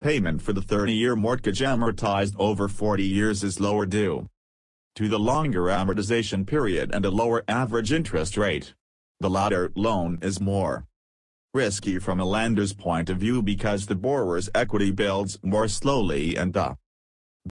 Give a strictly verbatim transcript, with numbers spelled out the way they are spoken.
payment for the thirty-year mortgage amortized over forty years is lower due to the longer amortization period and a lower average interest rate. The latter loan is more risky from a lender's point of view because the borrower's equity builds more slowly and the